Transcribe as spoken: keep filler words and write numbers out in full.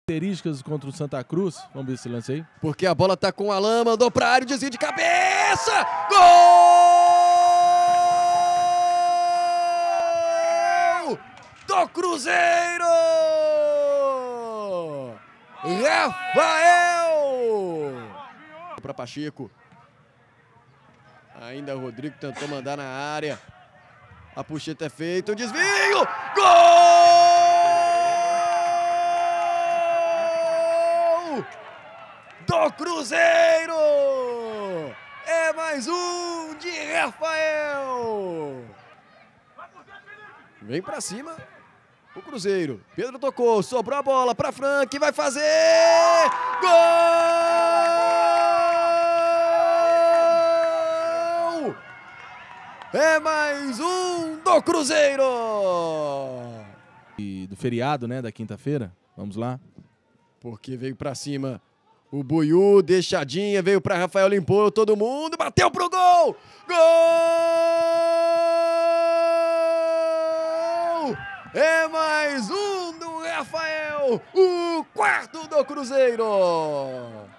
Características contra o Santa Cruz. Vamos ver esse lance aí. Porque a bola tá com o Alan, mandou pra área, desvio de cabeça! Gol do Cruzeiro! Rafael! Para Pacheco. Ainda o Rodrigo tentou mandar na área. A puxeta é feita, o desvio! Gol! Do Cruzeiro! É mais um de Rafael! Vem pra cima o Cruzeiro. Pedro tocou, sobrou a bola pra Frank, vai fazer! Gol! É mais um do Cruzeiro! E do feriado, né, da quinta-feira. Vamos lá. Porque veio pra cima o Buiú, deixadinha, veio pra Rafael, limpou todo mundo, bateu pro gol! Gol! É mais um do Rafael, o quarto do Cruzeiro!